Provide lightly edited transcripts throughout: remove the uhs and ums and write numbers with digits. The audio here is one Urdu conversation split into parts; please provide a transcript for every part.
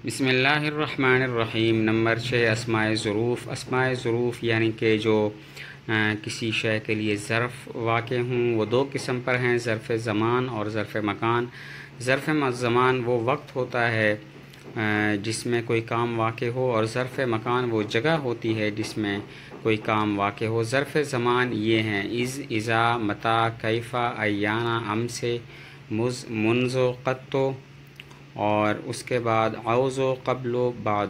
بسم اللہ الرحمن الرحیم۔ نمبر 6 اسماء ظروف۔ اسماء ظروف یعنی کہ جو کسی شے کے لیے ظرف واقع ہوں، وہ دو قسم پر ہیں، ظرف زمان اور ظرف مکان۔ ظرف زمان وہ وقت ہوتا ہے جس میں کوئی کام واقع ہو، اور ظرف مکان وہ جگہ ہوتی ہے جس میں کوئی کام واقع ہو۔ ظرف زمان یہ ہیں: از، اذا، متی، کیفا، ایانا، امسے، منذ، قطو، اور اس کے بعد عوض، قبل، بعد۔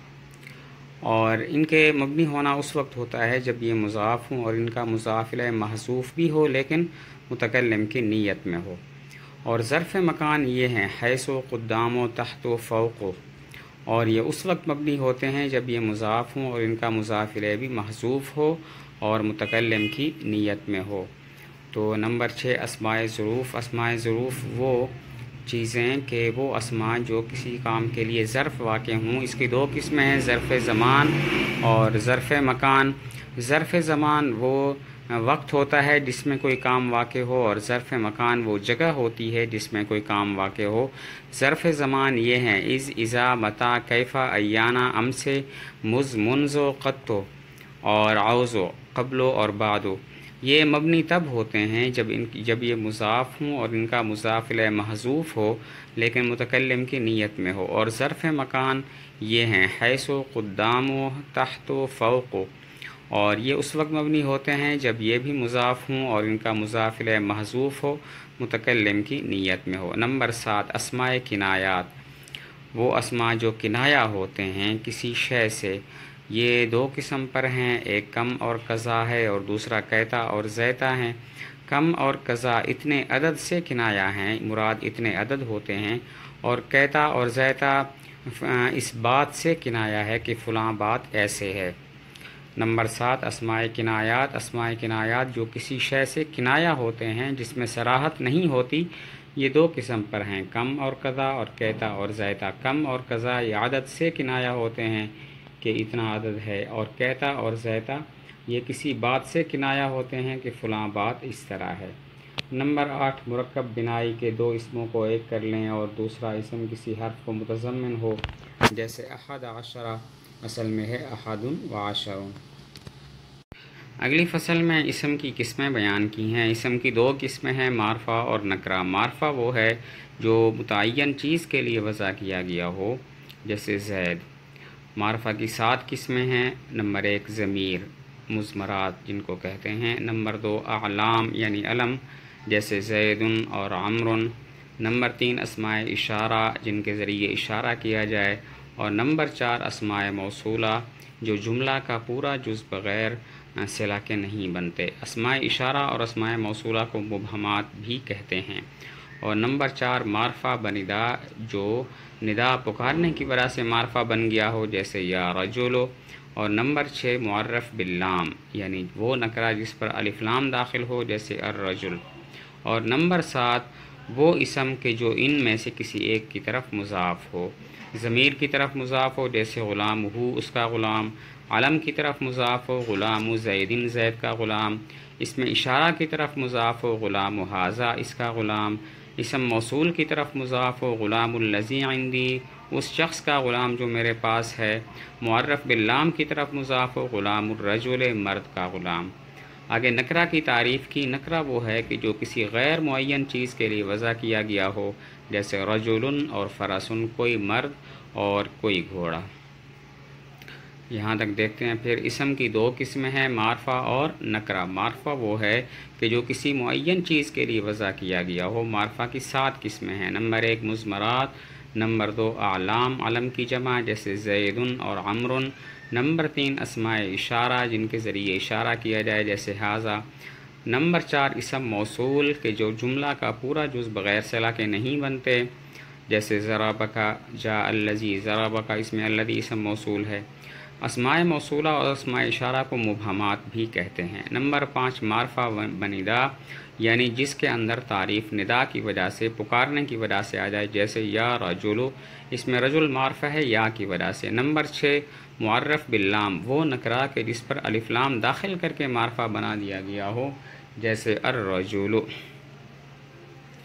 اور ان کے مبنی ہونا اس وقت ہوتا ہے جب یہ مضاف ہوں اور ان کا مضاف الیہ محذوف بھی ہو لیکن متکلم کی نیت میں ہو۔ اور ظرف مکان یہ ہیں: حیث، قدام، تحت، فوق۔ اور یہ اس وقت مبنی ہوتے ہیں جب یہ مضاف ہوں اور ان کا مضاف الیہ بھی محذوف ہو اور متکلم کی نیت میں ہو۔ تو نمبر 6 اسماء ظروف۔ اسماء ظروف وہ چیزیں کہ وہ اسماء جو کسی کام کے لیے ظرف واقع ہوں۔ اس کی دو قسمیں ہیں: ظرف زمان اور ظرف مکان۔ ظرف زمان وہ وقت ہوتا ہے جس میں کوئی کام واقع ہو، اور ظرف مکان وہ جگہ ہوتی ہے جس میں کوئی کام واقع ہو۔ ظرف زمان یہ ہیں: از، اذا، متی، کیفا، ایانا، امسے، منذ، قطو، اور عوض، قبل اور بعد۔ یہ مبنی تب ہوتے ہیں جب یہ مضاف ہوں اور ان کا مضاف الیہ محذوف ہو لیکن متکلم کی نیت میں ہو۔ اور ظرف مکان یہ ہیں: حیث، قدام، تحت، فوق۔ اور یہ اس وقت مبنی ہوتے ہیں جب یہ بھی مضاف ہوں اور ان کا مضاف الیہ محذوف ہو، متکلم کی نیت میں ہو۔ نمبر 7 اسماء کنایات۔ وہ اسماء جو کنایہ ہوتے ہیں کسی شے سے۔ یہ دو قسم پر ہیں: ایک کم اور قضا ہے اور دوسرا کیتا اور زیتا ہیں۔ کم اور قضا اتنے عدد سے کنایہ ہیں، مراد اتنے عدد ہوتے ہیں، اور کیتا اور زیتا اس بات سے کنایہ ہے کہ فلاں بات ایسے ہے۔ نمبر 7 اسماء کنایات۔ اسماء کنایات جو کسی شے سے کنایہ ہوتے ہیں جس میں صراحت نہیں ہوتی، یہ دو قسم پر ہیں: کم اور قضا اور کیتا اور زیتا۔ کم اور قضا یہ عدد سے کنایہ ہوتے ہیں کہ اتنا عدد ہے، اور کیتا اور زیتا یہ کسی بات سے کنایہ ہوتے ہیں کہ فلاں بات اس طرح ہے۔ نمبر 8 مرکب بنائی کے دو اسموں کو ایک کر لیں اور دوسرا اسم کسی حرف کو متضمن ہو، جیسے احد عشرہ اصل میں ہے احد و عشر۔ اگلی فصل میں اسم کی قسمیں بیان کی ہیں۔ اسم کی دو قسمیں ہیں: معرفہ اور نکرہ۔ معرفہ وہ ہے جو متعین چیز کے لیے وضع کیا گیا ہو، جیسے زید۔ معرفہ کی 7 قسمیں ہیں: نمبر 1 ضمیر، مضمرات جن کو کہتے ہیں۔ نمبر 2 اعلام یعنی علم، جیسے زید اور عمر۔ نمبر 3 اسماء اشارہ جن کے ذریعے اشارہ کیا جائے، اور نمبر 4 اسماء موصولہ جو جملہ کا پورا جز بغیر صلہ کے نہیں بنتے۔ اسماء اشارہ اور اسماء موصولہ کو مبہمات بھی کہتے ہیں۔ اور نمبر 4 معرفہ بندا جو ندا پکارنے کی وجہ سے معرفہ بن گیا ہو، جیسے یا رجل۔ اور نمبر 6 معرف باللام یعنی وہ نکرہ جس پر الف لام داخل ہو، جیسے الرجل۔ اور نمبر 7 وہ اسم کہ جو ان میں سے کسی ایک کی طرف مضاف ہو، ضمیر کی طرف مضاف ہو، جیسے غلام ہو اس کا غلام، علم کی طرف مضاف ہو، غلام زیدن زید کا غلام، اس میں اشارہ کی طرف مضاف ہو، غلام ھذا اس کا غلام، اسم موصول کی طرف مضاف ہو، غلام الذی عندی اس شخص کا غلام جو میرے پاس ہے، معرف باللام کی طرف مضاف ہو، غلام الرجل مرد کا غلام۔ آگے نکرہ کی تعریف کی۔ نکرہ وہ ہے کہ جو کسی غیر معین چیز کے لیے وضع کیا گیا ہو، جیسے رجل اور فرسن کوئی مرد اور کوئی گھوڑا۔ یہاں تک دیکھتے ہیں۔ پھر اسم کی 2 قسمیں ہیں: معرفہ اور نکرہ۔ معرفہ وہ ہے کہ جو کسی معین چیز کے لیے وضع کیا گیا ہو۔ معرفہ کی 7 قسمیں ہیں: نمبر 1 مضمرات، نمبر 2 اعلام علم کی جمع، جیسے زید اور عمر۔ نمبر 3 اسماء اشارہ جن کے ذریعے اشارہ کیا جائے، جیسے ھذا۔ نمبر 4 اسم موصول کہ جو جملہ کا پورا جز بغیر صلہ کے نہیں بنتے، جیسے ضربک جاء الذی ضربک، اس میں الذی اسم موصول ہے۔ اسماء موصولہ اور اسماء اشارہ کو مبہمات بھی کہتے ہیں۔ نمبر 5 معرفہ بندا یعنی جس کے اندر تعریف ندا کی وجہ سے، پکارنے کی وجہ سے آ جائے، جیسے یا رجل، اس میں رجل معرفہ ہے یا کی وجہ سے۔ نمبر 6 معرف باللام وہ نکرہ کہ جس پر الف لام داخل کر کے معرفہ بنا دیا گیا ہو، جیسے الرجل۔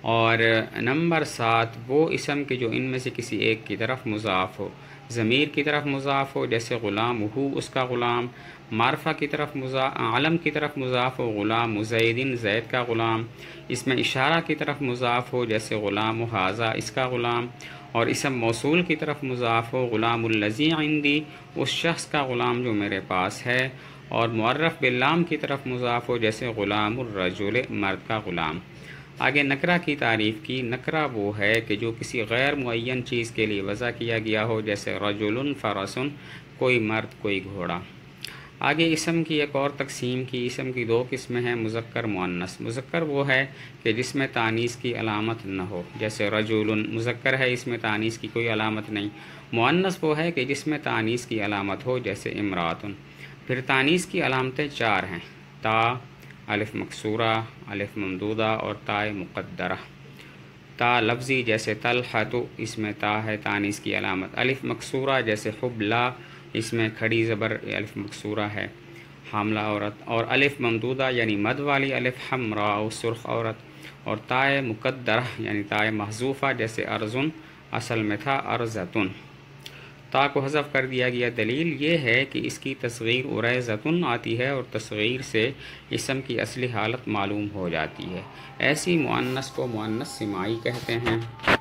اور نمبر 7 وہ اسم کے جو ان میں سے کسی ایک کی طرف مضاف ہو، ضمیر کی طرف مضاف ہو جیسے غلام ہو اس کا غلام، معرفہ کی طرف علم کی طرف مضاف ہو غلام زیدن زید کا غلام، اس میں اشارہ کی طرف مضاف ہو جیسے غلام ھذا اس کا غلام، اور اسم موصول کی طرف مضاف ہو غلام الذی عندی اس شخص کا غلام جو میرے پاس ہے، اور معرف باللام کی طرف مضاف ہو جیسے غلام الرجل مرد کا غلام۔ آگے نکرہ کی تعریف کی۔ نکرہ وہ ہے کہ جو کسی غیر معین چیز کے لیے وضع کیا گیا ہو جیسے رجل فرسن کوئی مرد کوئی گھوڑا۔ آگے اسم کی ایک اور تقسیم کی۔ اسم کی 2 قسمیں ہیں، مذکر مؤنث۔ مذکر وہ ہے کہ جس میں تانیث کی علامت نہ ہو جیسے رجل مذکر ہے، اس میں تانیث کی کوئی علامت نہیں۔ مؤنث وہ ہے کہ جس میں تانیث کی علامت ہو جیسے امراتن۔ پھر تانیث کی علامتیں 4 ہیں، تا، الف مکسورہ، الف ممدودہ اور تائے مقدرہ۔ تا لفظی جیسے طلحۃ اس میں تا ہے تانیث کی علامت۔ الف مکسورہ جیسے حبلا اس میں کھڑی زبر الف مکسورہ ہے حاملہ عورت، اور الف ممدودہ یعنی مد والی الف حمراء سرخ عورت، اور تائے مقدرہ یعنی تائے محذوفہ جیسے ارزن اصل میں تھا ارزتن۔ تا کو حذف کر دیا گیا۔ دلیل یہ ہے کہ اس کی تصغیر اریزتن آتی ہے اور تصغیر سے اسم کی اصلی حالت معلوم ہو جاتی ہے۔ ایسی مؤنث کو مؤنث سماعی کہتے ہیں۔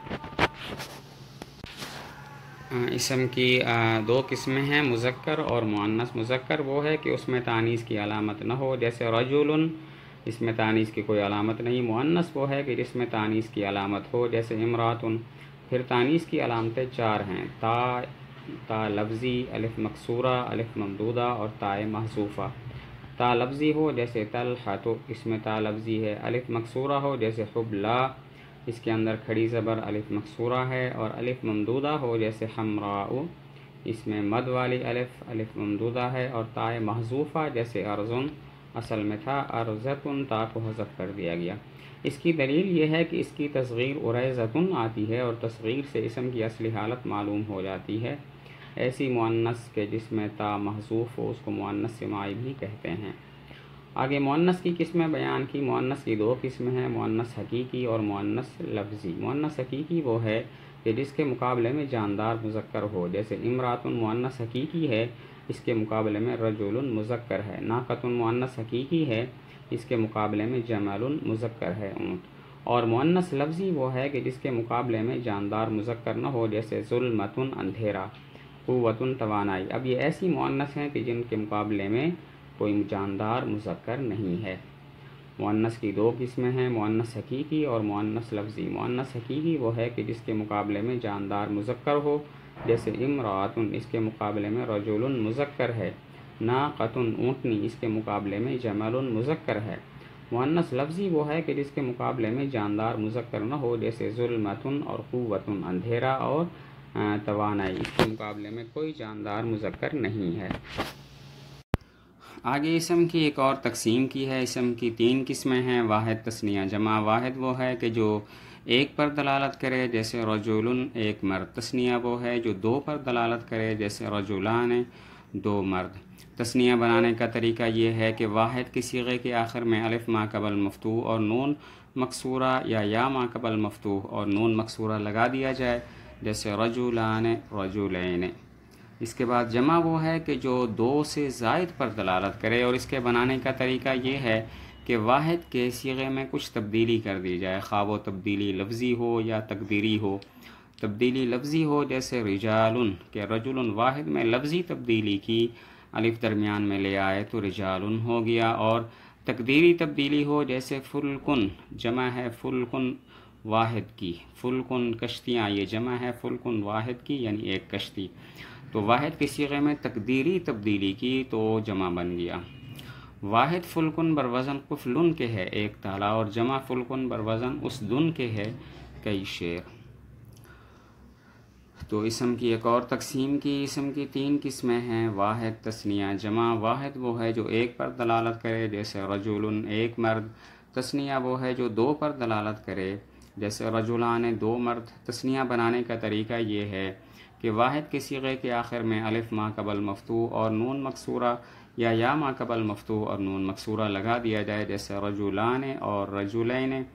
اسم کی 2 قسمیں ہیں، مذکر اور مؤنث۔ مذکر وہ ہے کہ اس میں تانیث کی علامت نہ ہو جیسے رجل اس میں تانیث کی کوئی علامت نہیں۔ مؤنث وہ ہے کہ جس میں تانیث کی علامت ہو جیسے امراتن۔ پھر تانیث کی علامتیں 4 ہیں، تا لفظی، الف مکسورہ، الف ممدودہ اور تائے محذوفہ۔ تا لفظی ہو جیسے طلحۃ اس میں تا لفظی ہے، الف مکسورہ ہو جیسے حبلا اس کے اندر کھڑی زبر الف مکسورہ ہے، اور الف ممدودہ ہو جیسے حمراء اس میں مد والی الف ممدودہ ہے، اور تائے محذوفہ جیسے ارزن اصل میں تھا ارزتن تا کو حذف کر دیا گیا۔ اس کی دلیل یہ ہے کہ اس کی تصغیر اریزتن آتی ہے اور تصغیر سے اسم کی اصلی حالت معلوم ہو جاتی ہے۔ ایسی مؤنث کے جس میں تا محذوف ہو اس کو مؤنث سماعی بھی کہتے ہیں۔ آگے مؤنث کی قسمیں بیان کی۔ مؤنث کی 2 قسمیں ہیں، مؤنث حقیقی اور مؤنث لفظی۔ مؤنث حقیقی وہ ہے کہ جس کے مقابلے میں جاندار مذکر ہو جیسے امراتن مؤنث حقیقی ہے، اس کے مقابلے میں رجل مذکر ہے۔ ناقۃ مؤنث حقیقی ہے، اس کے مقابلے میں جمل مذکر ہے اونٹ۔ اور مؤنث لفظی وہ ہے کہ جس کے مقابلے میں جاندار مذکر نہ ہو جیسے ظلمتن اندھیرا، قوتن توانائی۔ اب یہ ایسی مؤنث ہیں کہ جن کے مقابلے میں کوئی جاندار مذکر نہیں ہے۔ مؤنث کی 2 قسمیں ہیں، مؤنث حقیقی اور مؤنث لفظی۔ مؤنث حقیقی وہ ہے کہ جس کے مقابلے میں جاندار مذکر ہو جیسے امراتن اس کے مقابلے میں رجل مذکر ہے، ناقۃ اونٹنی اس کے مقابلے میں جمل مذکر ہے۔ مؤنث لفظی وہ ہے کہ جس کے مقابلے میں جاندار مذکر نہ ہو جیسے ظلمتن اور قوتن اندھیرا اور توانائی، اس کے مقابلے میں کوئی جاندار مذکر نہیں ہے۔ آگے اسم کی ایک اور تقسیم کی ہے۔ اسم کی 3 قسمیں ہیں، واحد تثنیہ جمع۔ واحد وہ ہے کہ جو ایک پر دلالت کرے جیسے رجل ایک مرد۔ تثنیہ وہ ہے جو 2 پر دلالت کرے جیسے رجلان 2 مرد۔ تثنیہ بنانے کا طریقہ یہ ہے کہ واحد کی صیغے کے آخر میں الف ما قبل مفتوح اور نون مکسورہ یا ما قبل مفتوح اور نون مکسورہ لگا دیا جائے جیسے رجلان رجلین۔ اس کے بعد جمع وہ ہے کہ جو 2 سے زائد پر دلالت کرے، اور اس کے بنانے کا طریقہ یہ ہے کہ واحد کے صیغے میں کچھ تبدیلی کر دی جائے، خواہ وہ تبدیلی لفظی ہو یا تقدیری ہو۔ تبدیلی لفظی ہو جیسے رجال کہ رجل واحد میں لفظی تبدیلی کی، الف درمیان میں لے آئے تو رجال ہو گیا، اور تقدیری تبدیلی ہو جیسے فلکن جمع ہے فلکن واحد کی، فلکن کشتیاں یہ جمع ہے فلکن واحد کی یعنی ایک کشتی، تو واحد کے صیغے میں تقدیری تبدیلی کی تو جمع بن گیا۔ واحد فلکن بروزن قفلن کے ہے ایک تالا، اور جمع فلکن بروزن اسدن کے ہے کئی شیر۔ تو اسم کی ایک اور تقسیم کی۔ اسم کی 3 قسمیں ہیں، واحد تثنیہ جمع۔ واحد وہ ہے جو 1 پر دلالت کرے جیسے رجل ایک مرد۔ تثنیہ وہ ہے جو 2 پر دلالت کرے جیسے رجلان 2 مرد۔ تثنیہ بنانے کا طریقہ یہ ہے کہ واحد کے صیغے کے آخر میں الف ما قبل مفتوح اور نون مکسورہ یا ما قبل مفتوح اور نون مکسورہ لگا دیا جائے جیسے رجلان اور رجلین،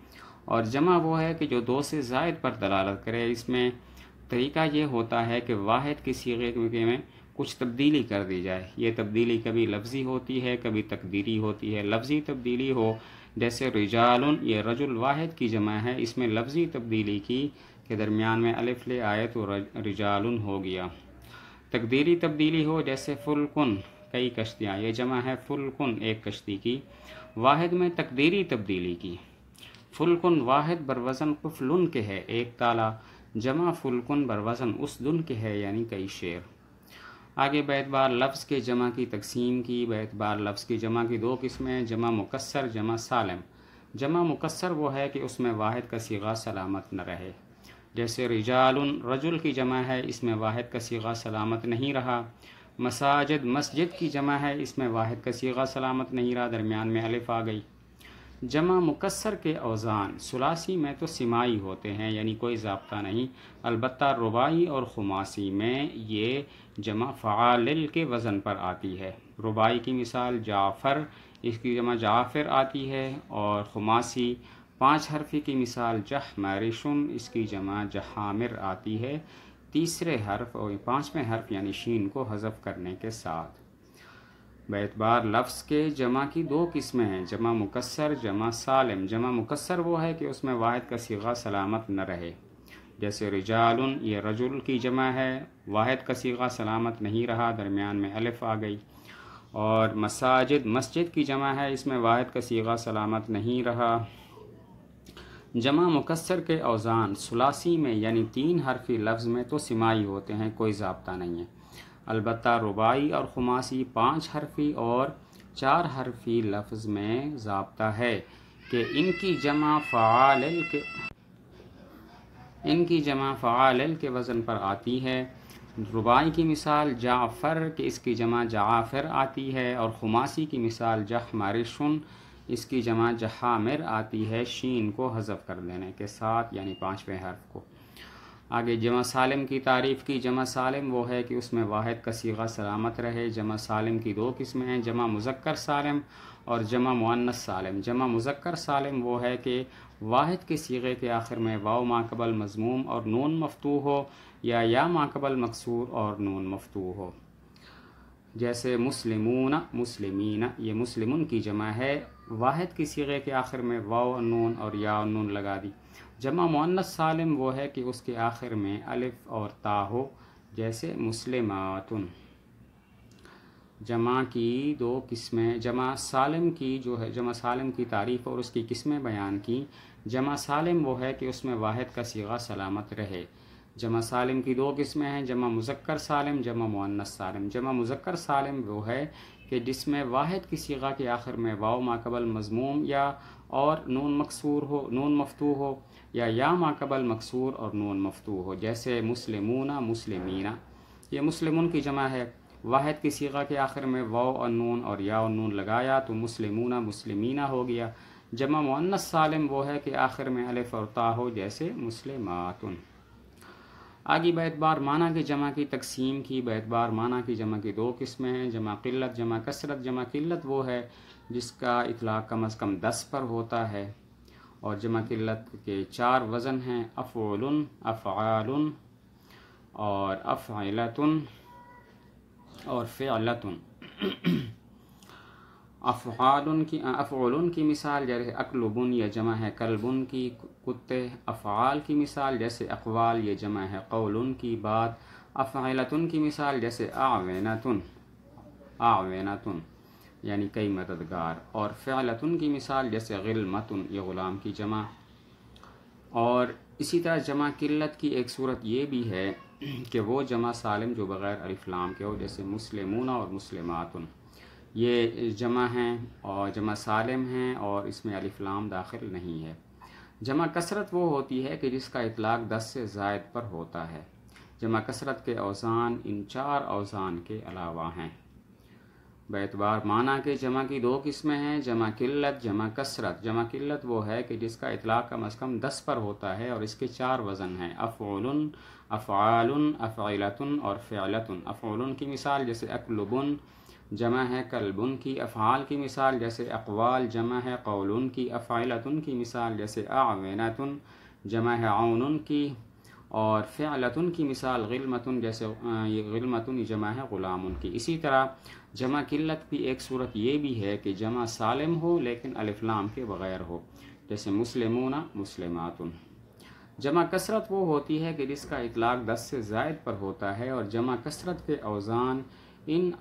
اور جمع وہ ہے کہ جو دو سے زائد پر دلالت کرے۔ اس میں طریقہ یہ ہوتا ہے کہ واحد کی صیغے میں کچھ تبدیلی کر دی جائے۔ یہ تبدیلی کبھی لفظی ہوتی ہے، کبھی تقدیری ہوتی ہے۔ لفظی تبدیلی ہو جیسے رجال، یہ رجل واحد کی جمع ہے، اس میں لفظی تبدیلی کی کہ درمیان میں الف لے آئے تو رجال ہو گیا۔ تقدیری تبدیلی ہو جیسے فلکن، کئی کشتیاں، یہ جمع ہے فلکن، ایک کشتی کی۔ واحد میں تقدیری تبدیلی کی، فلکن واحد بروزن قفلن کے ہے، ایک تالا، جمع فلکن بروزن اسدن کے ہے، یعنی کئی شیر۔ آگے بیعتبار لفظ کے جمع کی تقسیم کی۔ بیعتبار لفظ کی جمع کی دو قسمیں، جمع مکسر، جمع سالم۔ جمع مکسر وہ ہے کہ اس میں واحد کا صیغہ سلامت نہ رہے، جیسے رجال، رجل کی جمع ہے، اس میں واحد کا صیغہ سلامت نہیں رہا۔ مساجد، مسجد کی جمع ہے، اس میں واحد کا صیغہ سلامت نہیں رہا، درمیان میں الف آ گئی۔ جمع مکسر کے اوزان ثلاثی میں تو سماعی ہوتے ہیں، یعنی کوئی ضابطہ نہیں، البتہ رباعی اور خماسی میں یہ جمع فعالل کے وزن پر آتی ہے۔ رباعی کی مثال جعفر، اس کی جمع جعافر آتی ہے، اور خماسی 5 حرفی کی مثال جحمرشن، اس کی جمع جحامر آتی ہے، تیسرے حرف اور 5ویں حرف یعنی شین کو حذف کرنے کے ساتھ۔ بیعتبار لفظ کے جمع کی دو قسمیں ہیں، جمع مکسر، جمع سالم۔ جمع مکسر وہ ہے کہ اس میں واحد کا صیغہ سلامت نہ رہے، جیسے رجال، یہ رجل کی جمع ہے، واحد کا صیغہ سلامت نہیں رہا، درمیان میں الف آ گئی۔ اور مساجد، مسجد کی جمع ہے، اس میں واحد کا صیغہ سلامت نہیں رہا۔ جمع مکسر کے اوزان ثلاثی میں یعنی 3 حرفی لفظ میں تو سماعی ہوتے ہیں، کوئی ضابطہ نہیں ہے، البتہ رباعی اور خماسی 5 حرفی اور 4 حرفی لفظ میں ضابطہ ہے کہ ان کی جمع فعالل کے وزن پر آتی ہے۔ رباعی کی مثال جعفر کہ اس کی جمع جعافر آتی ہے، اور خماسی کی مثال جحمرشن، اس کی جمع جحامر آتی ہے، شین کو حذف کر دینے کے ساتھ، یعنی 5ویں حرف کو۔ آگے جمع سالم کی تعریف کی۔ جمع سالم وہ ہے کہ اس میں واحد کا صیغہ سلامت رہے۔ جمع سالم کی دو قسمیں ہیں، جمع مذکر سالم اور جمع مؤنث سالم۔ جمع مذکر سالم وہ ہے کہ واحد کے صیغے کے آخر میں واو ما قبل مضموم اور نون مفتوح ہو، یا ما قبل مکسور اور نون مفتوح ہو، جیسے مسلمون، مسلمین، یہ مسلمون کی جمع ہے، واحد کی صیغے کے آخر میں واو نون اور یا نون لگا دی۔ جمع مؤنث سالم وہ ہے کہ اس کے آخر میں الف اور تا ہو، جیسے مسلمات۔ جمع کی دو قسمیں، جمع سالم کی جو ہے، جمع سالم کی تعریف اور اس کی قسمیں بیان کی۔ جمع سالم وہ ہے کہ اس میں واحد کا صیغہ سلامت رہے۔ جمع سالم کی دو قسمیں ہیں، جمع مذکر سالم، جمع مؤنث سالم۔ جمع مذکر سالم وہ ہے کہ جس میں واحد کی صیغہ کے آخر میں واو ما قبل مضموم یا اور نون مکسور ہو، نون مفتوح ہو، یا ما قبل مکسور اور نون مفتوح ہو، جیسے مسلمون، مسلمین۔ یہ مسلمون کی جمع ہے، واحد کی صیغہ کے آخر میں واو اور نون اور یا اور نون لگایا تو مسلمون، مسلمین ہو گیا۔ جمع مؤنث سالم وہ ہے کہ آخر میں الف اور تا ہو، جیسے مسلمات۔ آگے بیعتبار معنی کی جمع کی تقسیم کی۔ بیعتبار معنی کی جمع کی دو قسمیں ہیں، جمع قلت، جمع کثرت۔ جمع قلت وہ ہے جس کا اطلاق کم از کم 10 پر ہوتا ہے، اور جمع قلت کے 4 وزن ہیں، افعل، افعال اور افعلۃ اور فعلۃ۔ افعال کی مثال جیسے اکلبن، یہ جمع ہے کلبن کی، کتے۔ افعال کی مثال جیسے اقوال، یہ جمع ہے قول کی، بات۔ افعلۃ کی مثال جیسے اعونۃ، اعونۃ یعنی کئی مددگار، اور فعلۃ کی مثال جیسے غلمۃ، یہ غلام کی جمع۔ اور اسی طرح جمع قلت کی ایک صورت یہ بھی ہے کہ وہ جمع سالم جو بغیر الف لام کے ہو، جیسے مسلمون اور مسلمات، یہ جمع ہیں اور جمع سالم ہیں اور اس میں الف لام داخل نہیں ہے۔ جمع کثرت وہ ہوتی ہے کہ جس کا اطلاق 10 سے زائد پر ہوتا ہے۔ جمع کثرت کے اوزان ان 4 اوزان کے علاوہ ہیں۔ بیعتبار معنی کے جمع کی دو قسمیں ہیں، جمع قلت، جمع کثرت۔ جمع قلت وہ ہے کہ جس کا اطلاق کم از کم 10 پر ہوتا ہے اور اس کے 4 وزن ہیں، افعل، افعال، افعلۃ اور فعلۃ۔ افعل کی مثال جیسے اکلبن، جمع ہے کلبن کی افعال کی مثال جیسے اقوال، جمع ہے قولن کی افعلتن کی مثال جیسے اعونتن، جمع ہے عونن کی، اور فعلتن کی مثال غلمتن جیسے غلمتن جمع ہے غلامن کی۔ اسی طرح جمع قلت بھی ایک صورت یہ بھی ہے کہ جمع سالم ہو لیکن الف لام کے بغیر ہو، جیسے مسلمون مسلماتن۔ جمع کثرت وہ ہوتی ہے کہ جس کا اطلاق 10 سے زائد پر ہوتا ہے، اور جمع کثرت کے اوزان ان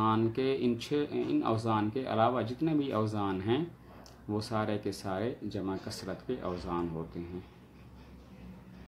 اوزان کے علاوہ جتنے بھی اوزان ہیں وہ سارے کے سارے جمع کثرت کے اوزان ہوتے ہیں۔